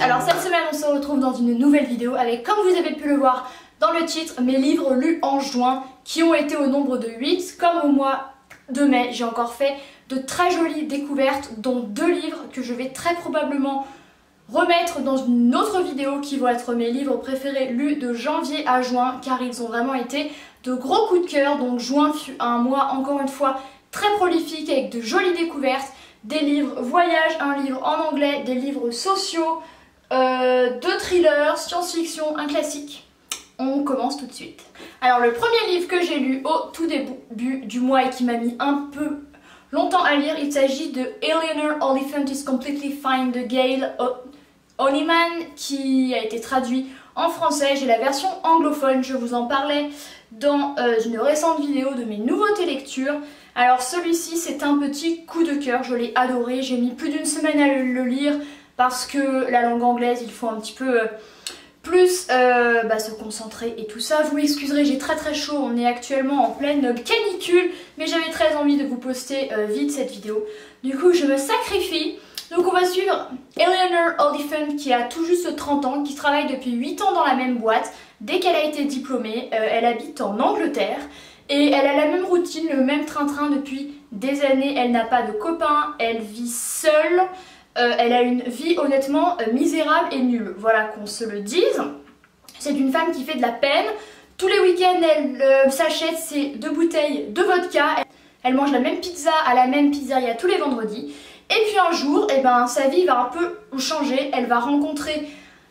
Alors cette semaine on se retrouve dans une nouvelle vidéo avec, comme vous avez pu le voir dans le titre, mes livres lus en juin qui ont été au nombre de 8. Comme au mois de mai, j'ai encore fait de très jolies découvertes, dont 2 livres que je vais très probablement remettre dans une autre vidéo qui vont être mes livres préférés lus de janvier à juin, car ils ont vraiment été de gros coups de cœur. Donc juin fut un mois encore une fois très prolifique avec de jolies découvertes, des livres voyage, un livre en anglais, des livres sociaux, 2 thrillers, science-fiction, un classique. On commence tout de suite. Alors le premier livre que j'ai lu au tout début du mois et qui m'a mis un peu longtemps à lire, il s'agit de Eleanor Oliphant is Completely Fine de Gail Honeyman, qui a été traduit en français. J'ai la version anglophone, je vous en parlais dans une récente vidéo de mes nouveautés lectures. Alors celui-ci c'est un petit coup de cœur, je l'ai adoré, j'ai mis plus d'une semaine à le lire parce que la langue anglaise il faut un petit peu plus se concentrer et tout ça. Vous m'excuserez, j'ai très chaud, on est actuellement en pleine canicule, mais j'avais très envie de vous poster vite cette vidéo. Du coup je me sacrifie. Donc on va suivre Eleanor Oliphant qui a tout juste 30 ans, qui travaille depuis 8 ans dans la même boîte. Dès qu'elle a été diplômée, elle habite en Angleterre et elle a la même routine, le même train-train depuis des années. Elle n'a pas de copains, elle vit seule, elle a une vie honnêtement misérable et nulle, voilà qu'on se le dise. C'est une femme qui fait de la peine. Tous les week-ends elle s'achète ses 2 bouteilles de vodka, elle mange la même pizza à la même pizzeria tous les vendredis. Et puis un jour, sa vie va un peu changer, elle va rencontrer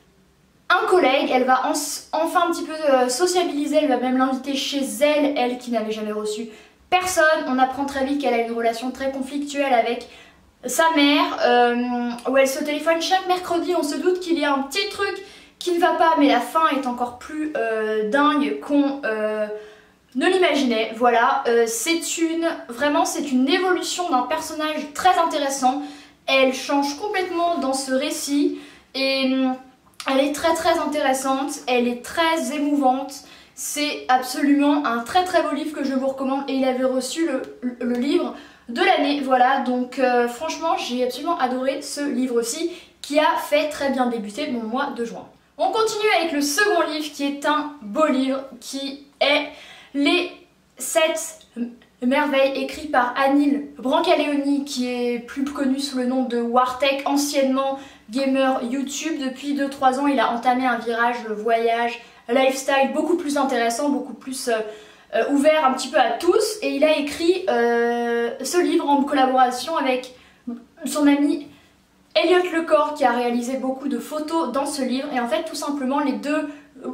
un collègue, elle va enfin un petit peu sociabiliser, elle va même l'inviter chez elle, elle qui n'avait jamais reçu personne. On apprend très vite qu'elle a une relation très conflictuelle avec sa mère, où elle se téléphone chaque mercredi, on se doute qu'il y a un petit truc qui ne va pas, mais la fin est encore plus dingue qu'on ne l'imaginait. Voilà, c'est une évolution d'un personnage très intéressant. Elle change complètement dans ce récit et elle est très intéressante, elle est très émouvante. C'est absolument un très beau livre que je vous recommande et il avait reçu le livre de l'année. Voilà, donc franchement j'ai absolument adoré ce livre-ci qui a fait très bien débuter mon mois de juin. On continue avec le second livre qui est un beau livre qui est Les 7 merveilles, écrit par Anil Brancaleoni, qui est plus connu sous le nom de Wartech, anciennement gamer YouTube. Depuis 2-3 ans il a entamé un virage voyage, lifestyle beaucoup plus intéressant, beaucoup plus ouvert un petit peu à tous, et il a écrit ce livre en collaboration avec son ami Elliot Lecor, qui a réalisé beaucoup de photos dans ce livre. Et en fait tout simplement les 2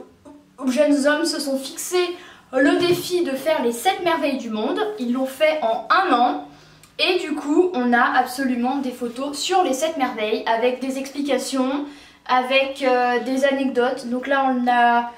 jeunes hommes se sont fixés le défi de faire les 7 merveilles du monde. Ils l'ont fait en 1 an et du coup on a absolument des photos sur les 7 merveilles avec des explications, avec des anecdotes. Donc là on a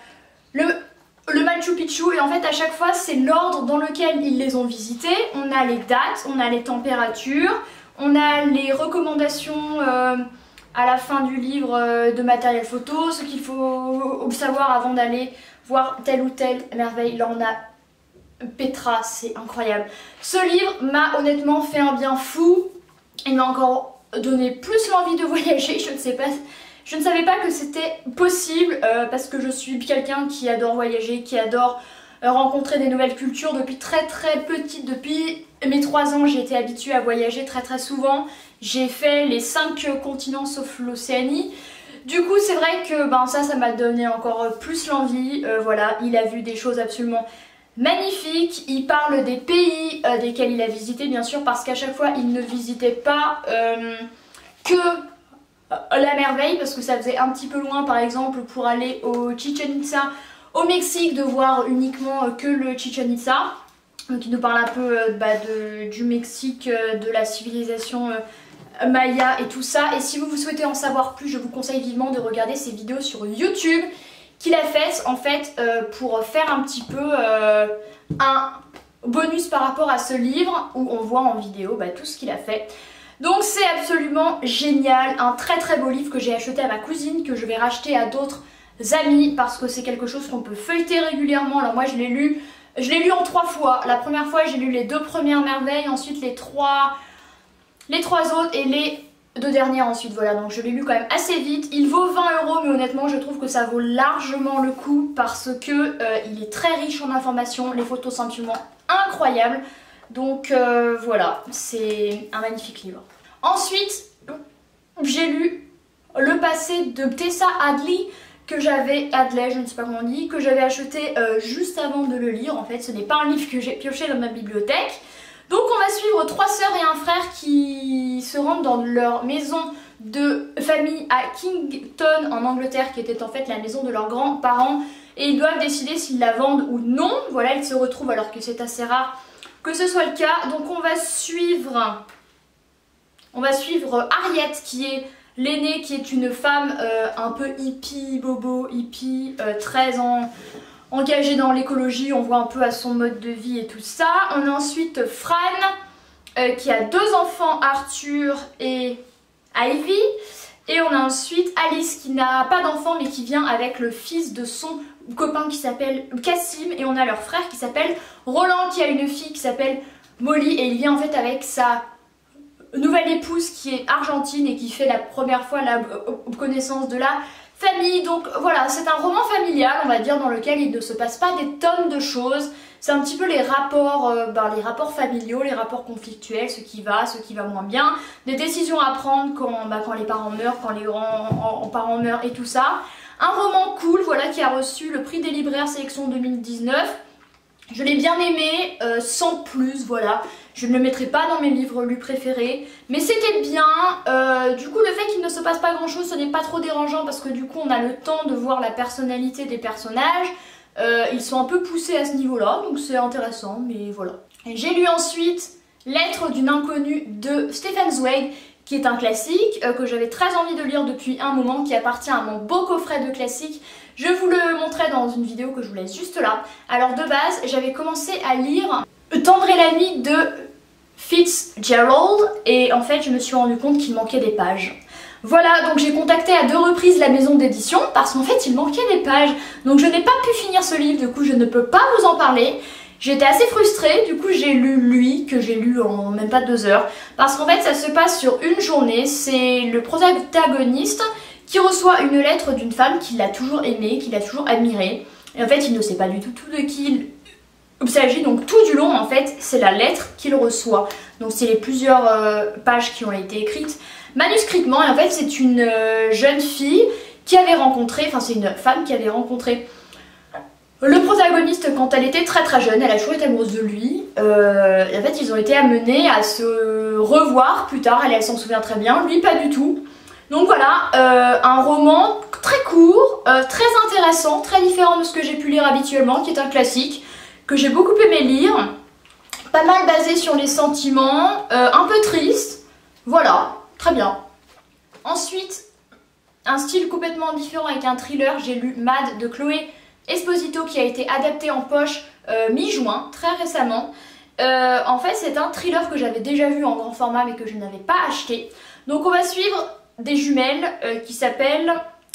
le Machu Picchu et en fait à chaque fois c'est l'ordre dans lequel ils les ont visités. On a les dates, on a les températures, on a les recommandations à la fin du livre de matériel photo, ce qu'il faut savoir avant d'aller voir telle ou telle merveille. Là on a Petra, c'est incroyable. Ce livre m'a honnêtement fait un bien fou. Il m'a encore donné plus l'envie de voyager. Je ne savais pas que c'était possible parce que je suis quelqu'un qui adore voyager, qui adore rencontrer des nouvelles cultures. Depuis très petite, depuis mes 3 ans, j'ai été habituée à voyager très souvent. J'ai fait les 5 continents sauf l'Océanie. Du coup c'est vrai que ça m'a donné encore plus l'envie. Voilà, il a vu des choses absolument magnifiques. Il parle des pays desquels il a visité bien sûr, parce qu'à chaque fois il ne visitait pas que la merveille, parce que ça faisait un petit peu loin par exemple pour aller au Chichen Itza au Mexique, de voir uniquement que le Chichen Itza. Donc il nous parle un peu du Mexique, de la civilisation Maya et tout ça. Et si vous souhaitez en savoir plus, je vous conseille vivement de regarder ses vidéos sur YouTube qu'il a faites en fait pour faire un petit peu un bonus par rapport à ce livre, où on voit en vidéo tout ce qu'il a fait. Donc c'est absolument génial, un très beau livre que j'ai acheté à ma cousine, que je vais racheter à d'autres amis parce que c'est quelque chose qu'on peut feuilleter régulièrement. Alors moi je l'ai lu en 3 fois. La première fois j'ai lu les 2 premières merveilles, ensuite les trois autres, et les deux dernières ensuite, voilà, donc je l'ai lu quand même assez vite. Il vaut 20 €, mais honnêtement je trouve que ça vaut largement le coup parce que il est très riche en informations, les photos sont absolument incroyables. Donc voilà, c'est un magnifique livre. Ensuite, j'ai lu Le passé de Tessa Hadley, Hadley, je ne sais pas comment on dit, que j'avais acheté juste avant de le lire. En fait, ce n'est pas un livre que j'ai pioché dans ma bibliothèque. Donc on va suivre 3 sœurs et un frère qui se rendent dans leur maison de famille à Kington en Angleterre, qui était en fait la maison de leurs grands-parents, et ils doivent décider s'ils la vendent ou non. Voilà, ils se retrouvent alors que c'est assez rare que ce soit le cas. Donc on va suivre Harriet, qui est l'aînée, qui est une femme un peu hippie, bobo, hippie, très engagée dans l'écologie. On voit un peu à son mode de vie et tout ça. On a ensuite Fran, qui a 2 enfants, Arthur et Ivy. Et on a ensuite Alice, qui n'a pas d'enfant mais qui vient avec le fils de son copain qui s'appelle Cassim. Et on a leur frère qui s'appelle Roland, qui a une fille qui s'appelle Molly. Et il vient en fait avec sa nouvelle épouse qui est argentine et qui fait la première fois la connaissance de la famille. Donc voilà, c'est un roman familial, on va dire, dans lequel il ne se passe pas des tonnes de choses. C'est un petit peu les rapports familiaux, les rapports conflictuels, ce qui va moins bien, des décisions à prendre quand les parents meurent, quand les grands-parents meurent et tout ça. Un roman cool, voilà, qui a reçu le prix des libraires sélection 2019. Je l'ai bien aimé, sans plus, voilà. Je ne le mettrai pas dans mes livres lus préférés, mais c'était bien. Du coup, le fait qu'il ne se passe pas grand chose, ce n'est pas trop dérangeant parce que du coup, on a le temps de voir la personnalité des personnages. Ils sont un peu poussés à ce niveau-là, donc c'est intéressant, mais voilà. J'ai lu ensuite Lettre d'une inconnue de Stephen Zweig, qui est un classique que j'avais très envie de lire depuis un moment, qui appartient à mon beau coffret de classiques. Je vous le montrerai dans une vidéo que je vous laisse juste là. Alors de base, j'avais commencé à lire Tendre et la nuit de Fitzgerald, et en fait je me suis rendu compte qu'il manquait des pages. Voilà, donc j'ai contacté à 2 reprises la maison d'édition parce qu'en fait il manquait des pages. Donc je n'ai pas pu finir ce livre, du coup je ne peux pas vous en parler. J'étais assez frustrée, du coup j'ai lu lui, que j'ai lu en même pas 2 heures. Parce qu'en fait ça se passe sur une journée, c'est le protagoniste qui reçoit une lettre d'une femme qui l'a toujours aimée, qui l'a toujours admirée. Et en fait il ne sait pas du tout de qui il s'agit, donc tout du long en fait c'est la lettre qu'il reçoit. Donc c'est les plusieurs pages qui ont été écrites manuscritement, et en fait c'est une jeune fille qui avait rencontré, enfin c'est une femme qui avait rencontré le protagoniste quand elle était très jeune. Elle a toujours été amoureuse de lui, et en fait ils ont été amenés à se revoir plus tard. Elle s'en souvient très bien, lui pas du tout. Donc voilà, un roman très court, très intéressant, très différent de ce que j'ai pu lire habituellement, qui est un classique que j'ai beaucoup aimé lire, pas mal basé sur les sentiments, un peu triste, voilà, très bien. Ensuite, un style complètement différent avec un thriller, j'ai lu Mad de Chloé Esposito, qui a été adapté en poche mi-juin, très récemment. En fait c'est un thriller que j'avais déjà vu en grand format mais que je n'avais pas acheté. Donc on va suivre des jumelles qui s'appellent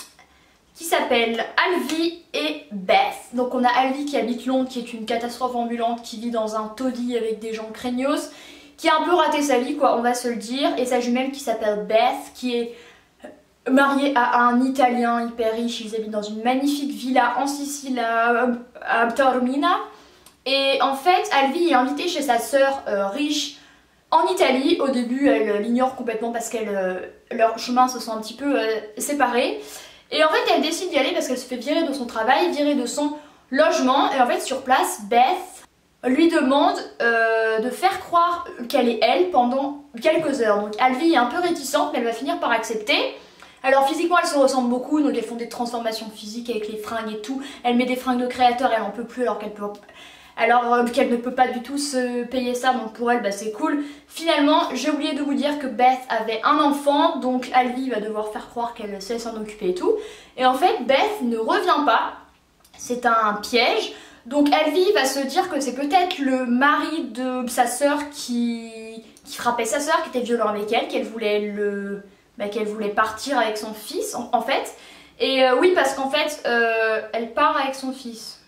Alvy et Beth. Donc on a Alvy qui habite Londres, qui est une catastrophe ambulante, qui vit dans un taudis avec des gens craignos, qui a un peu raté sa vie quoi, on va se le dire. Et sa jumelle qui s'appelle Beth, qui est mariée à un Italien hyper riche. Ils habitent dans une magnifique villa en Sicile à Taormina. Et en fait Alvy est invitée chez sa sœur riche en Italie. Au début elle l'ignore complètement parce que leurs chemins se sont un petit peu séparés. Et en fait elle décide d'y aller parce qu'elle se fait virer de son travail, virer de son logement. Et en fait sur place, Beth lui demande de faire croire qu'elle est elle pendant quelques heures. Donc Alvy est un peu réticente mais elle va finir par accepter. Alors physiquement elles se ressemblent beaucoup, donc elles font des transformations physiques avec les fringues et tout. Elle met des fringues de créateur, elle en peut plus alors qu'elle ne peut pas du tout se payer ça, donc pour elle bah, c'est cool. Finalement j'ai oublié de vous dire que Beth avait un enfant, donc Alvy va devoir faire croire qu'elle sait s'en occuper et tout. Et en fait Beth ne revient pas, c'est un piège. Donc Alvy va se dire que c'est peut-être le mari de sa sœur qui frappait sa sœur, qui était violent avec elle, qu'elle voulait partir avec son fils en fait. Et oui parce qu'en fait elle part avec son fils.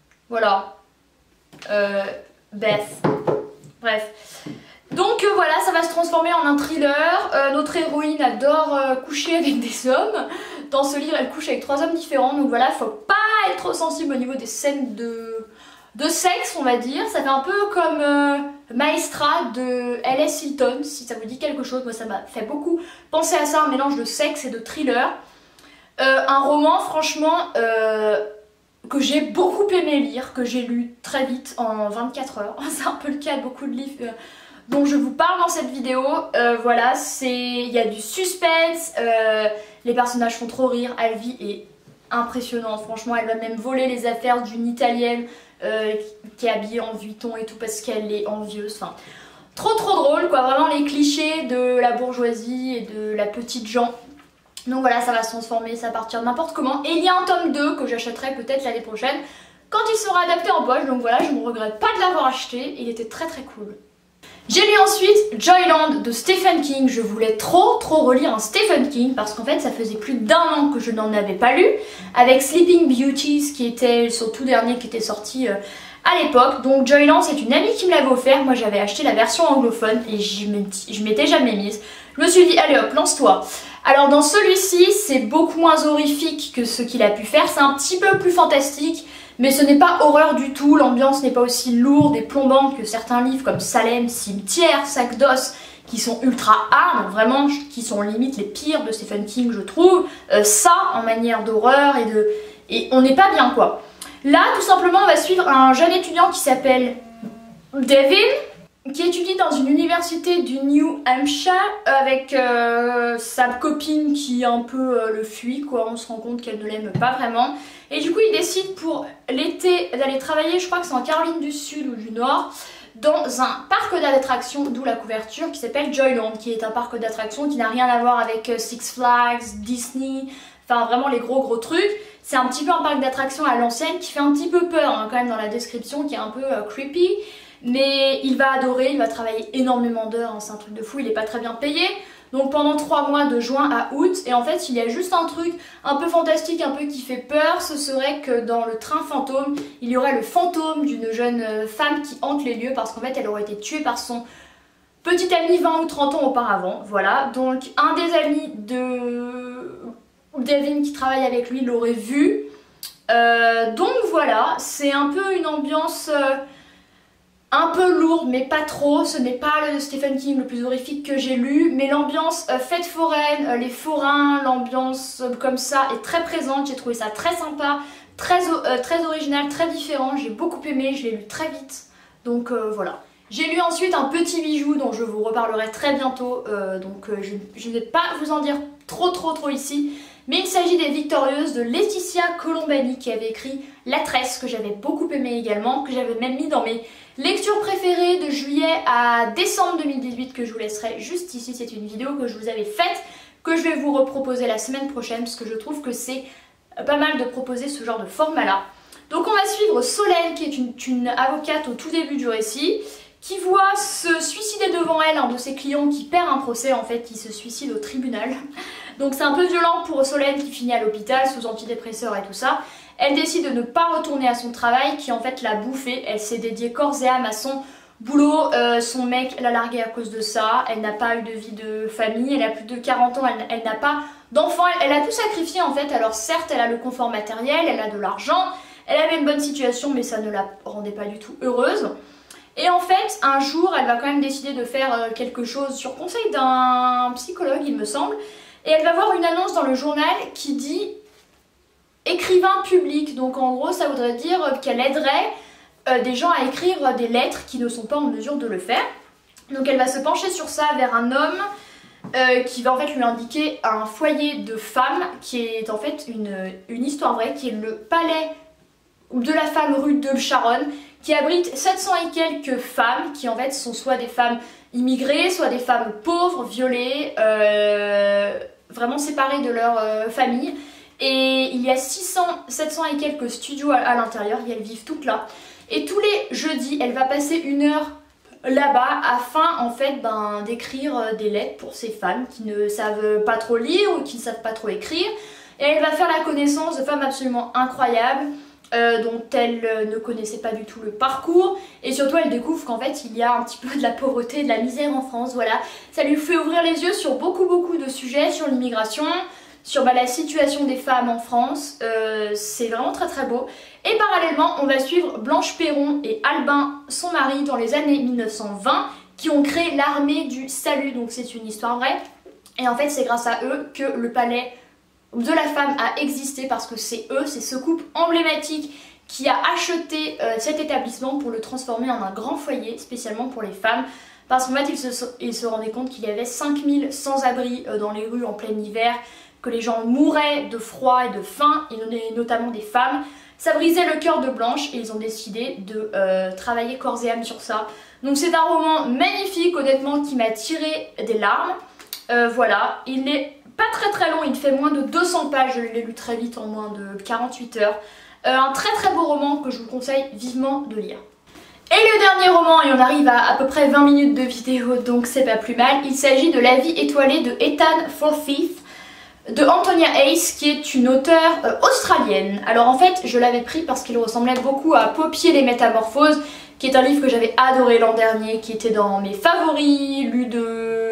Voilà. Beth. Bref. Donc voilà, ça va se transformer en un thriller. Notre héroïne adore coucher avec des hommes. Dans ce livre, elle couche avec 3 hommes différents. Donc voilà, faut pas être trop sensible au niveau des scènes de sexe, on va dire. Ça fait un peu comme Maestra de L.S. Hilton, si ça vous dit quelque chose. Moi, ça m'a fait beaucoup penser à ça, un mélange de sexe et de thriller. Un roman, franchement, que j'ai beaucoup aimé lire, que j'ai lu très vite, en 24 heures. C'est un peu le cas de beaucoup de livres dont je vous parle dans cette vidéo. Voilà, il y a du suspense, les personnages font trop rire, Alvi est impressionnante, franchement, elle va même voler les affaires d'une Italienne qui est habillée en Vuitton et tout parce qu'elle est envieuse, enfin... Trop drôle quoi, vraiment les clichés de la bourgeoisie et de la petite gens. Donc voilà, ça va se transformer, ça va partir n'importe comment. Et il y a un tome 2 que j'achèterai peut-être l'année prochaine quand il sera adapté en poche. Donc voilà, je ne regrette pas de l'avoir acheté, il était très cool. J'ai lu ensuite Joyland de Stephen King. Je voulais trop relire un Stephen King parce qu'en fait ça faisait plus d'1 an que je n'en avais pas lu, avec Sleeping Beauties qui était son tout dernier qui était sorti à l'époque. Donc Joyland, c'est une amie qui me l'avait offert. Moi j'avais acheté la version anglophone et je m'étais jamais mise. Je me suis dit allez hop, lance-toi. Alors dans celui-ci c'est beaucoup moins horrifique que ce qu'il a pu faire, c'est un petit peu plus fantastique. Mais ce n'est pas horreur du tout, l'ambiance n'est pas aussi lourde et plombante que certains livres comme Salem, Cimetière, Sac d'os, qui sont ultra hard, vraiment, qui sont limite les pires de Stephen King je trouve. Ça, en manière d'horreur et on n'est pas bien quoi. Là, tout simplement, on va suivre un jeune étudiant qui s'appelle Devin, qui étudie dans une université du New Hampshire avec sa copine qui un peu le fuit quoi, on se rend compte qu'elle ne l'aime pas vraiment. Et du coup il décide pour l'été d'aller travailler, je crois que c'est en Caroline du Sud ou du Nord, dans un parc d'attractions, d'où la couverture, qui s'appelle Joyland, qui est un parc d'attractions qui n'a rien à voir avec Six Flags, Disney, enfin vraiment les gros trucs. C'est un petit peu un parc d'attractions à l'ancienne qui fait un petit peu peur hein, quand même dans la description, qui est un peu creepy. Mais il va adorer, il va travailler énormément d'heures, hein, c'est un truc de fou, il est pas très bien payé. Donc pendant 3 mois de juin à août, et en fait il y a juste un truc un peu fantastique, un peu qui fait peur, ce serait que dans le train fantôme, il y aurait le fantôme d'une jeune femme qui hante les lieux parce qu'en fait elle aurait été tuée par son petit ami 20 ou 30 ans auparavant. Voilà, donc un des amis de Devin qui travaille avec lui l'aurait vu. Donc voilà, c'est un peu une ambiance... un peu lourde mais pas trop, ce n'est pas le Stephen King le plus horrifique que j'ai lu, mais l'ambiance fête foraine, les forains, l'ambiance comme ça est très présente, j'ai trouvé ça très sympa, très original, très différent, j'ai beaucoup aimé, je l'ai lu très vite, donc voilà. J'ai lu ensuite un petit bijou dont je vous reparlerai très bientôt, je ne vais pas vous en dire trop ici, mais il s'agit des Victorieuses de Laetitia Colombani qui avait écrit La Tresse, que j'avais beaucoup aimé également, que j'avais même mis dans mes lectures préférées de juillet à décembre 2018, que je vous laisserai juste ici. C'est une vidéo que je vous avais faite, que je vais vous reproposer la semaine prochaine, parce que je trouve que c'est pas mal de proposer ce genre de format-là. Donc on va suivre Solène, qui est une avocate au tout début du récit, qui voit se suicider devant elle un de ses clients qui perd un procès, en fait, qui se suicide au tribunal. Donc c'est un peu violent pour Solène qui finit à l'hôpital sous antidépresseurs et tout ça. Elle décide de ne pas retourner à son travail qui en fait l'a bouffée. Elle s'est dédiée corps et âme à son boulot. Son mec l'a larguée à cause de ça. Elle n'a pas eu de vie de famille. Elle a plus de 40 ans. Elle n'a pas d'enfants. Elle a tout sacrifié en fait. Alors certes, elle a le confort matériel, elle a de l'argent. Elle avait une bonne situation mais ça ne la rendait pas du tout heureuse. Et en fait, un jour, elle va quand même décider de faire quelque chose sur conseil d'un psychologue, il me semble. Et elle va voir une annonce dans le journal qui dit écrivain public. Donc en gros, ça voudrait dire qu'elle aiderait des gens à écrire des lettres qui ne sont pas en mesure de le faire. Donc elle va se pencher sur ça vers un homme qui va en fait lui indiquer un foyer de femmes qui est en fait une histoire vraie, qui est le palais de la femme rue de Charonne, qui abrite 700 et quelques femmes qui en fait sont soit des femmes immigrées, soit des femmes pauvres, violées, vraiment séparées de leur famille. Et il y a 700 et quelques studios à l'intérieur, et elles vivent toutes là. Et tous les jeudis, elle va passer 1 heure là-bas afin en fait d'écrire des lettres pour ces femmes qui ne savent pas trop lire ou qui ne savent pas trop écrire. Et elle va faire la connaissance de femmes absolument incroyables. dont elle ne connaissait pas du tout le parcours, et surtout elle découvre qu'en fait il y a un petit peu de la pauvreté et de la misère en France. Voilà, ça lui fait ouvrir les yeux sur beaucoup de sujets, sur l'immigration, sur la situation des femmes en France. C'est vraiment très beau. Et parallèlement on va suivre Blanche Perron et Albin, son mari, dans les années 1920, qui ont créé l'armée du salut. Donc c'est une histoire vraie, et en fait c'est grâce à eux que le palais de la femme a existé, parce que c'est eux, c'est ce couple emblématique qui a acheté cet établissement pour le transformer en un grand foyer spécialement pour les femmes, parce qu'en fait ils se rendaient compte qu'il y avait 5000 sans-abri dans les rues en plein hiver, que les gens mouraient de froid et de faim, et notamment des femmes. Ça brisait le cœur de Blanche et ils ont décidé de travailler corps et âme sur ça. Donc c'est un roman magnifique, honnêtement, qui m'a tiré des larmes. Voilà, il n'est pas très long, il fait moins de 200 pages, je l'ai lu très vite en moins de 48 heures. Un très beau roman que je vous conseille vivement de lire. Et le dernier roman, et on arrive à peu près 20 minutes de vidéo, donc c'est pas plus mal, il s'agit de La vie étoilée de Ethan Forsyth, de Antonia Hayes, qui est une auteure australienne. Alors en fait je l'avais pris parce qu'il ressemblait beaucoup à Poppy et les Métamorphoses, qui est un livre que j'avais adoré l'an dernier, qui était dans mes favoris, lu de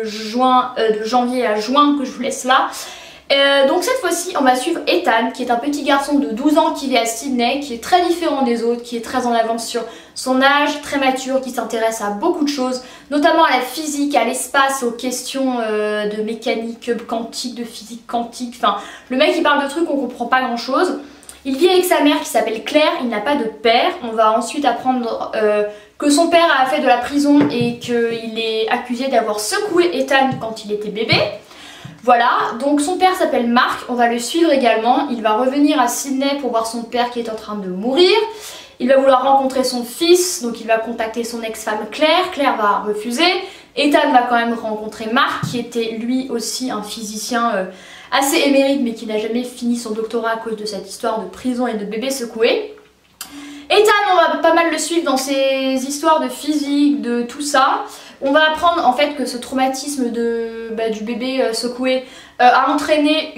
janvier à juin, que je vous laisse là. Donc cette fois-ci on va suivre Ethan, qui est un petit garçon de 12 ans qui vit à Sydney, qui est très différent des autres, qui est très en avance sur son âge, très mature, qui s'intéresse à beaucoup de choses, notamment à la physique, à l'espace, aux questions de mécanique quantique, de physique quantique. Enfin, le mec il parle de trucs on comprend pas grand chose. Il vit avec sa mère qui s'appelle Claire, il n'a pas de père. On va ensuite apprendre que son père a fait de la prison et qu'il est accusé d'avoir secoué Ethan quand il était bébé. Voilà, donc son père s'appelle Mark, on va le suivre également. Il va revenir à Sydney pour voir son père qui est en train de mourir. Il va vouloir rencontrer son fils, donc il va contacter son ex-femme Claire. Claire va refuser. Ethan va quand même rencontrer Mark, qui était lui aussi un physicien assez émérite, mais qui n'a jamais fini son doctorat à cause de cette histoire de prison et de bébé secoué. Ethan, on va pas mal le suivre dans ses histoires de physique, de tout ça. On va apprendre en fait que ce traumatisme du bébé secoué a entraîné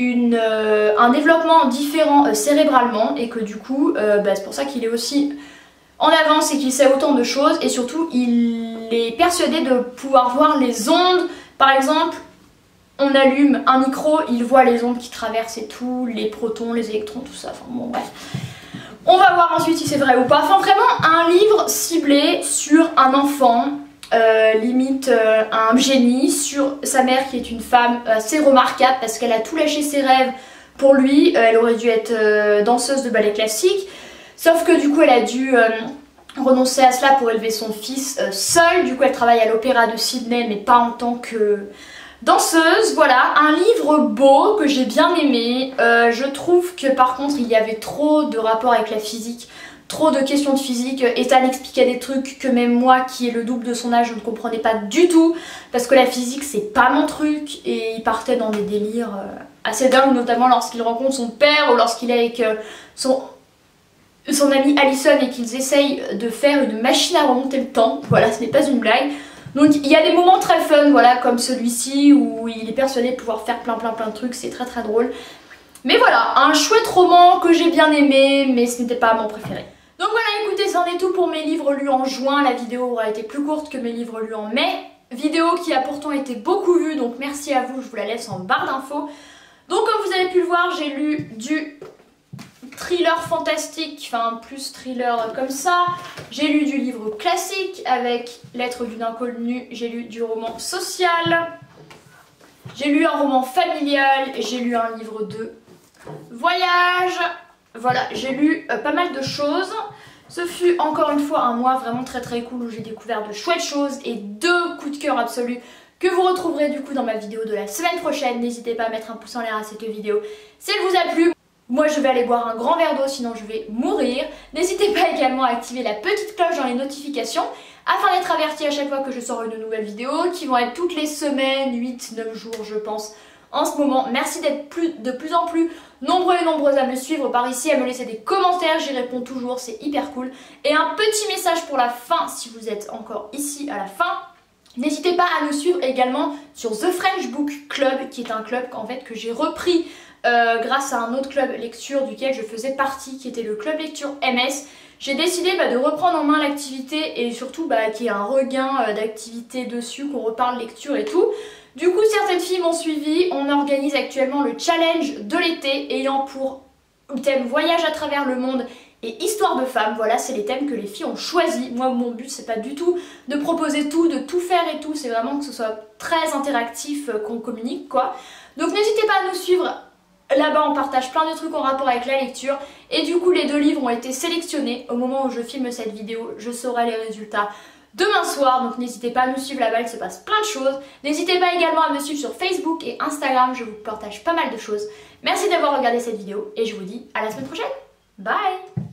un développement différent cérébralement, et que du coup c'est pour ça qu'il est aussi en avance et qu'il sait autant de choses, et surtout il est persuadé de pouvoir voir les ondes. Par exemple, on allume un micro, il voit les ondes qui traversent et tout, les protons, les électrons, tout ça, enfin bon bref. On va voir ensuite si c'est vrai ou pas. Enfin vraiment un livre ciblé sur un enfant, limite un génie, sur sa mère qui est une femme assez remarquable parce qu'elle a tout lâché ses rêves pour lui. Elle aurait dû être danseuse de ballet classique, sauf que du coup elle a dû renoncer à cela pour élever son fils seule. Du coup elle travaille à l'opéra de Sydney, mais pas en tant que danseuse. Voilà, un livre beau que j'ai bien aimé. Je trouve que par contre il y avait trop de rapports avec la physique, trop de questions de physique. Ethan expliquait des trucs que même moi qui est le double de son âge je ne comprenais pas du tout, parce que la physique c'est pas mon truc, et il partait dans des délires assez dingues, notamment lorsqu'il rencontre son père ou lorsqu'il est avec son amie Allison et qu'ils essayent de faire une machine à remonter le temps. Voilà, ce n'est pas une blague. Donc il y a des moments très fun, voilà, comme celui-ci où il est persuadé de pouvoir faire plein de trucs, c'est très drôle. Mais voilà, un chouette roman que j'ai bien aimé, mais ce n'était pas mon préféré. Donc voilà, écoutez, c'en est tout pour mes livres lus en juin. La vidéo aura été plus courte que mes livres lus en mai. Vidéo qui a pourtant été beaucoup vue, donc merci à vous, je vous la laisse en barre d'infos. Donc comme vous avez pu le voir, j'ai lu du thriller fantastique, enfin plus thriller comme ça. J'ai lu du livre classique avec Lettre d'une inconnue, j'ai lu du roman social, j'ai lu un roman familial, j'ai lu un livre de voyage. Voilà, j'ai lu pas mal de choses. Ce fut encore une fois un mois vraiment très cool où j'ai découvert de chouettes choses et 2 coups de cœur absolus que vous retrouverez du coup dans ma vidéo de la semaine prochaine. N'hésitez pas à mettre un pouce en l'air à cette vidéo si elle vous a plu. Moi je vais aller boire un grand verre d'eau, sinon je vais mourir. N'hésitez pas également à activer la petite cloche dans les notifications afin d'être averti à chaque fois que je sors une nouvelle vidéo, qui vont être toutes les semaines, 8-9 jours je pense en ce moment. Merci d'être de plus en plus nombreux et nombreuses à me suivre par ici, à me laisser des commentaires, j'y réponds toujours, c'est hyper cool. Et un petit message pour la fin, si vous êtes encore ici à la fin. N'hésitez pas à nous suivre également sur The French Book Club, qui est un club en fait que j'ai repris grâce à un autre club lecture duquel je faisais partie, qui était le club lecture MS. J'ai décidé de reprendre en main l'activité et surtout qu'il y ait un regain d'activité dessus, qu'on reparle lecture et tout. Du coup, certaines filles m'ont suivi. On organise actuellement le challenge de l'été ayant pour thème voyage à travers le monde et histoire de femmes. Voilà, c'est les thèmes que les filles ont choisis. Moi, mon but, c'est pas du tout de proposer tout, de tout faire et tout. C'est vraiment que ce soit très interactif, qu'on communique, quoi. Donc n'hésitez pas à nous suivre. Là-bas, on partage plein de trucs en rapport avec la lecture. Et du coup, les 2 livres ont été sélectionnés. Au moment où je filme cette vidéo, je saurai les résultats demain soir. Donc n'hésitez pas à nous suivre là-bas, il se passe plein de choses. N'hésitez pas également à me suivre sur Facebook et Instagram. Je vous partage pas mal de choses. Merci d'avoir regardé cette vidéo et je vous dis à la semaine prochaine. Bye!